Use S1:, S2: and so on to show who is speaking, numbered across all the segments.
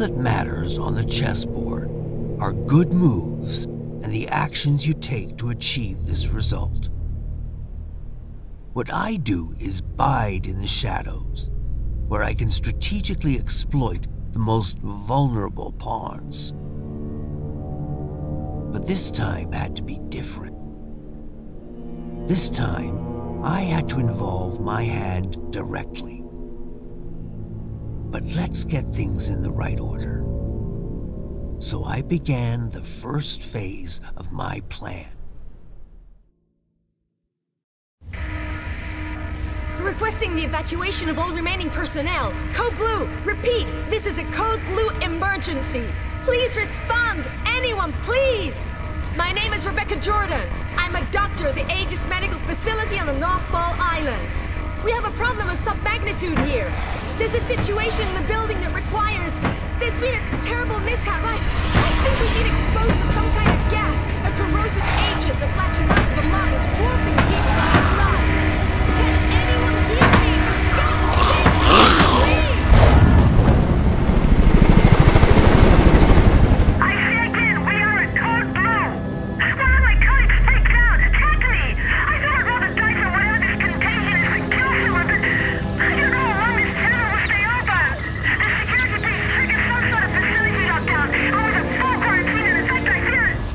S1: that matters on the chessboard are good moves and the actions you take to achieve this result. What I do is bide in the shadows, where I can strategically exploit the most vulnerable pawns. But this time had to be different. This time, I had to involve my hand directly. But let's get things in the right order. So I began the first phase of my plan.
S2: Requesting the evacuation of all remaining personnel. Code Blue, repeat, this is a Code Blue emergency. Please respond, anyone, please. My name is Rebecca Jordan. I'm a doctor at the Aegis Medical Facility on the North Ball Islands. We have a problem of some magnitude here. There's a situation in the building that requires... There's been a terrible mishap. I think we've been exposed to some kind of gas, a corrosive agent that latches onto the lungs, warping people inside. Can anyone hear me? For God's sake, please!
S3: I say again, we are at Code Blue. One of my colleagues freaked out. Attack me! I thought I'd roll the dice on whatever this contagion is and kill someone, but I don't know how long this channel will stay open. The security base triggered some sort of facility lockdown. I was in full quarantine, and in fact, I feel it.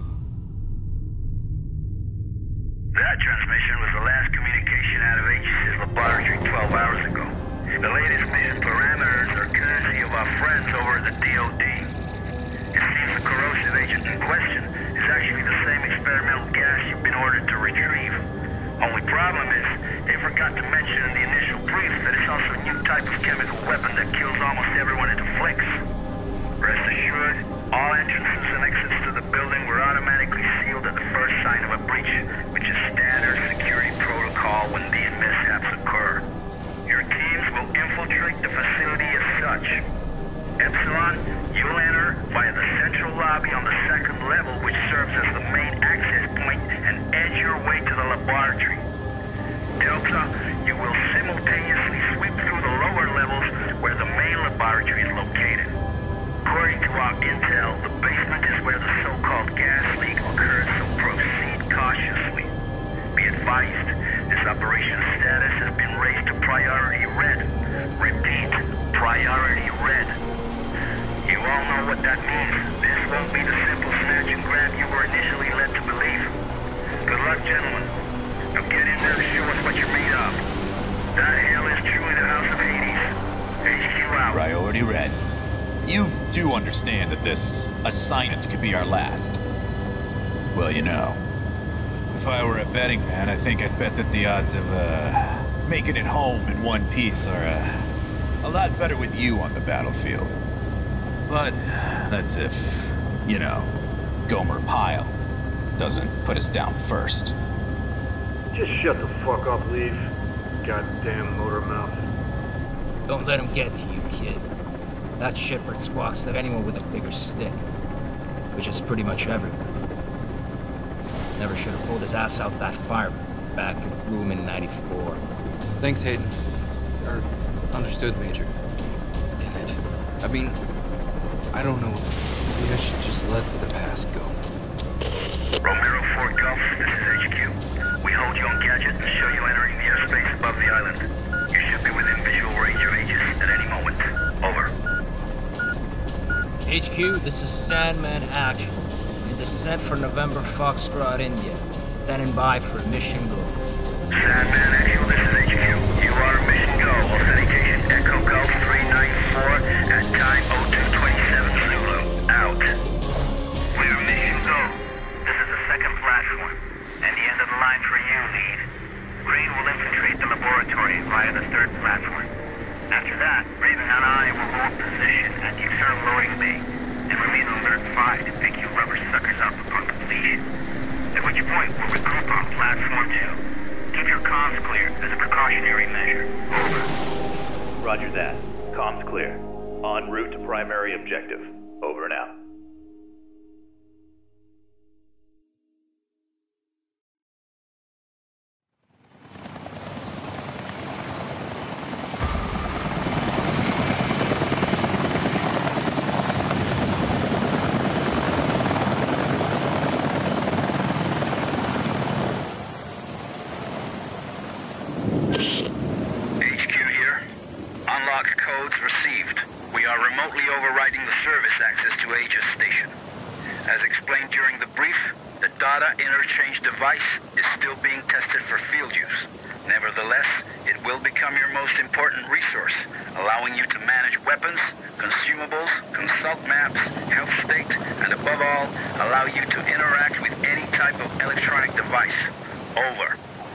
S4: That transmission was the last communication out of Aegis' laboratory 12 hours ago. The latest mission parameters are courtesy of our friends over at the DOD. It seems the corrosive agent in question is actually the same experimental gas you've been ordered to retrieve. Only problem is, they forgot to mention in the initial brief that it's also a new type of chemical weapon that kills almost everyone it afflicts. Rest assured, all entrances and exits to the building were automatically sealed at the first sign of a breach, which is standard security protocol when these mishaps occur. Your teams will infiltrate the facility as such. Epsilon, you'll enter via the central lobby on the second level, which serves as the main access point, and edge your way to the laboratory. Delta, you will simultaneously sweep through the lower levels where the main laboratory is located. According to our intel, the basement is where the so-called gas leak occurred, so proceed cautiously. Be advised, this operation's status has been raised to Priority Red. Repeat, Priority Red. You all know what that means. This won't be the simple snatch and grab you were initially led to believe. Good luck, gentlemen. Now get in there and show us what you're made of. That hail is truly the House of Hades. HQ out.
S5: Priority Red. You do understand that this assignment could be our last. Well, you know, if I were a betting man, I think I'd bet that the odds of making it home in one piece are a lot better with you on the battlefield. But that's if, you know, Gomer Pyle doesn't put us down first.
S6: Just shut the fuck up, Leaf. Goddamn motor mouth.
S7: Don't let him get to you, kid. That Shepard squawks at anyone with a bigger stick, which is pretty much everyone. Never should have pulled his ass out that fire back in Bloomin' '94.
S8: Thanks, Hayden. Understood, Major. Get it? I mean, I don't know. Maybe I should just let the past go.
S4: Romero 4 Golf, this is HQ. We hold you on gadget and show you entering the airspace above the island. You should be within visual range of Aegis at any moment. Over.
S7: HQ, this is Sandman Actual. In descent for November Foxtrot, India. Standing by for mission go.
S4: Sandman Actual, this is HQ. You are mission go. Authentication Echo Golf 394 at time 0227 Zulu. Out. We are mission go. This is the second platform, and the end of the line for you, Lead. Green will infiltrate the laboratory via the third platform. After that, Raven and I will hold position at the external loading bay, and remain on alert 5 to pick you rubber suckers up upon completion. At which point, we'll regroup on platform 2. Keep your comms clear as a precautionary measure. Over.
S9: Roger that. Comms clear. En route to primary objective. Over and out.
S4: Aegis station. As explained during the brief, the data interchange device is still being tested for field use. Nevertheless, it will become your most important resource, allowing you to manage weapons, consumables, consult maps, health state, and above all, allow you to interact with any type of electronic device. Over.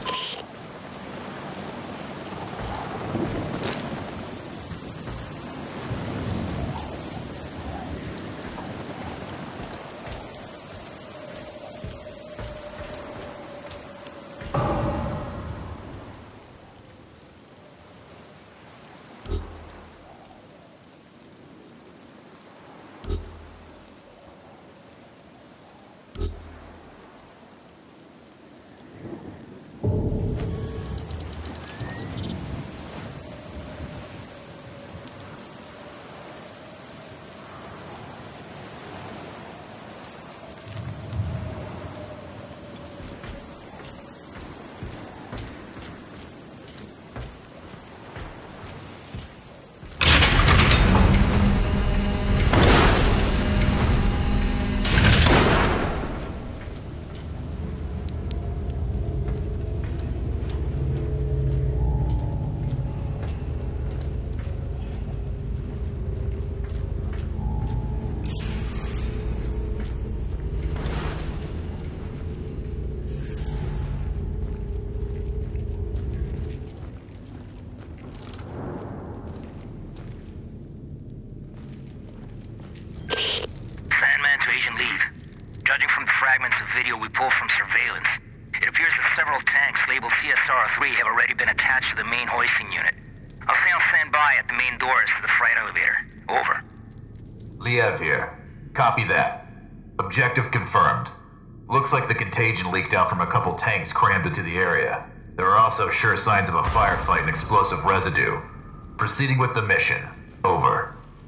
S7: Judging from the fragments of video we pulled from surveillance, it appears that several tanks labeled CSR-3 have already been attached to the main hoisting unit. I'll stay on standby at the main doors to the freight elevator. Over.
S10: Liev here. Copy that. Objective confirmed. Looks like the contagion leaked out from a couple tanks crammed into the area. There are also sure signs of a firefight and explosive residue. Proceeding with the mission. Over.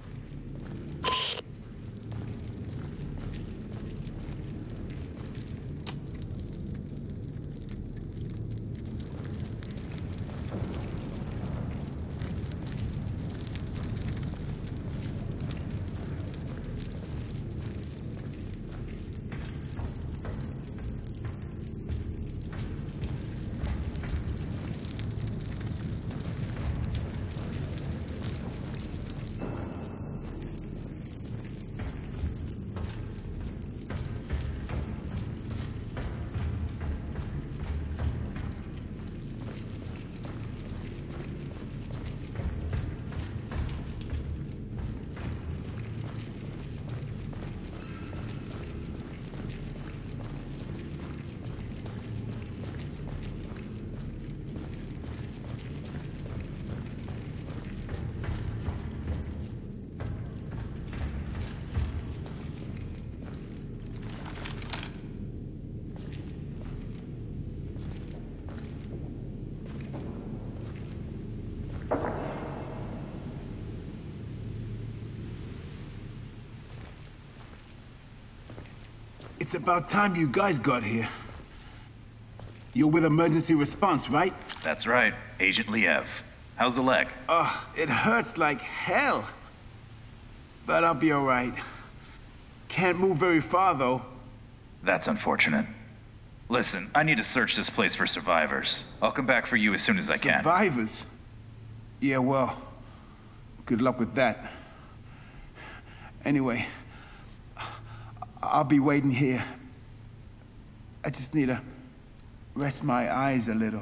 S11: It's about time you guys got here. You're with emergency response, right?
S5: That's right. Agent Liev. How's the leg?
S11: It hurts like hell. But I'll be all right. Can't move very far, though.
S5: That's unfortunate. Listen, I need to search this place for survivors. I'll come back for you as soon as I can.
S11: Survivors? Yeah, well, good luck with that. Anyway, I'll be waiting here. I just need to rest my eyes a little.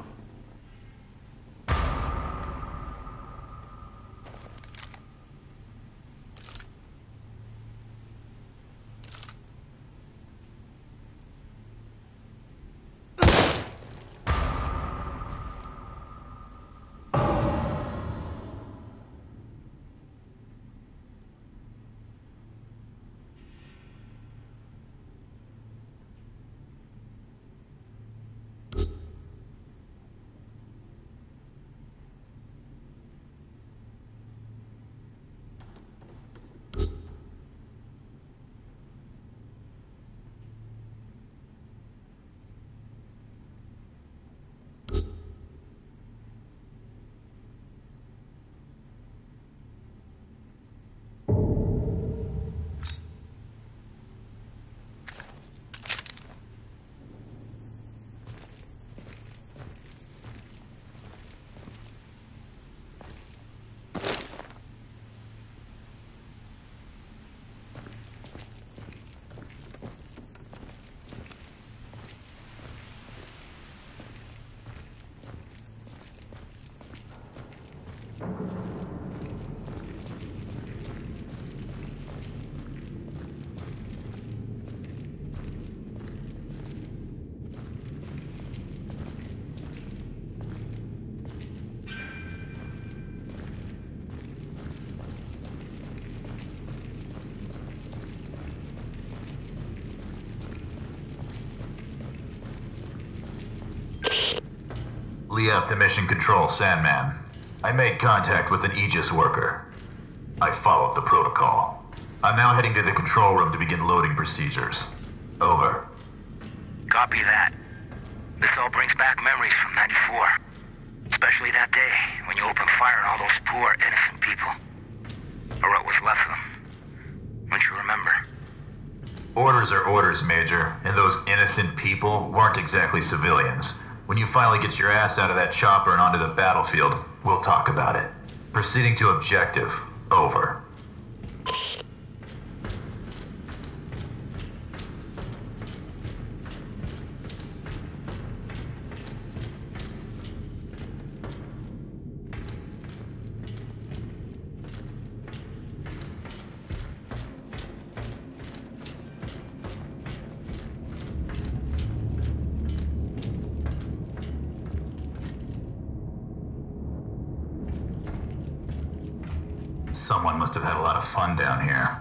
S10: Liev to Mission Control, Sandman. I made contact with an Aegis worker. I followed the protocol. I'm now heading to the control room to begin loading procedures. Over.
S12: Copy that. This all brings back memories from 94. Especially that day, when you opened fire on all those poor, innocent people. Or what was left of them. Don't you remember?
S10: Orders are orders, Major, and those innocent people weren't exactly civilians. When you finally get your ass out of that chopper and onto the battlefield, we'll talk about it. Proceeding to objective. Over. Someone must have had a lot of fun down here.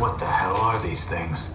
S10: What the hell are these things?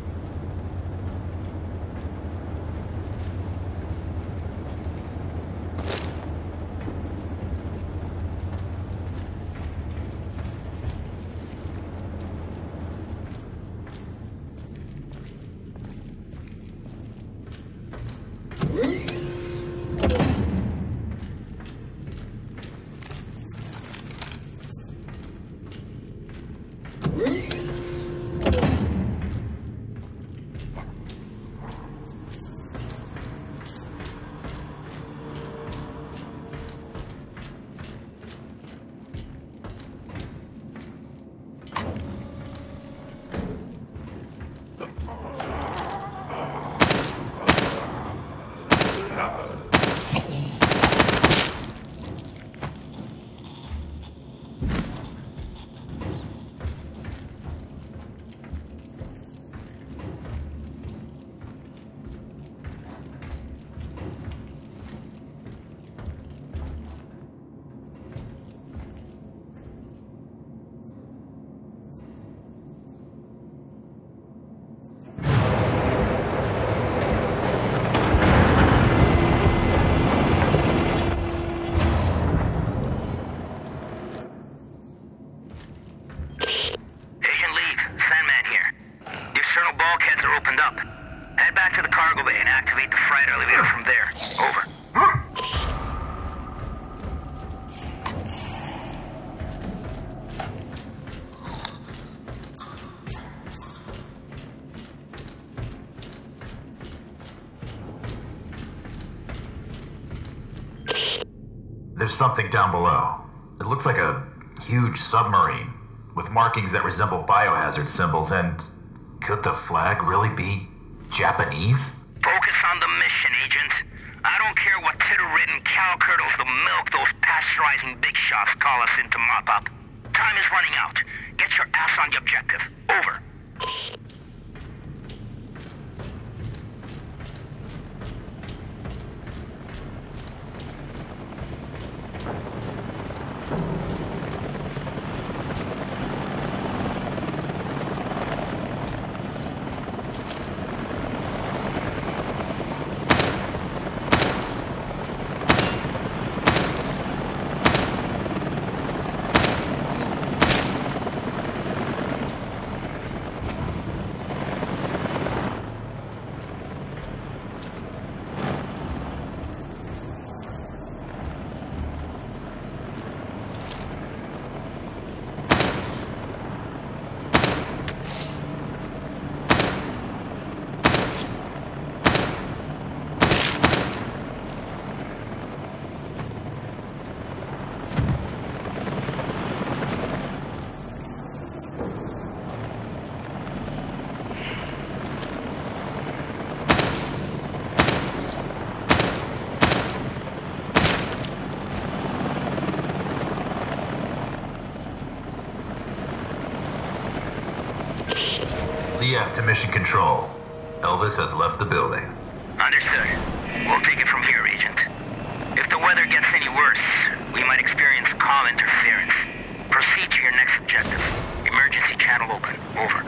S10: There's something down below. It looks like a huge submarine with markings that resemble biohazard symbols, and could the flag really be Japanese?
S12: Focus on the mission, Agent. I don't care what titter-ridden cow curdles the milk those pasteurizing big shots call us in to mop up. Time is running out. Get your ass on the objective. Over.
S10: Liev to Mission Control. Elvis has left the building.
S12: Understood. We'll take it from here, Agent. If the weather gets any worse, we might experience comm interference. Proceed to your next objective. Emergency channel open. Over.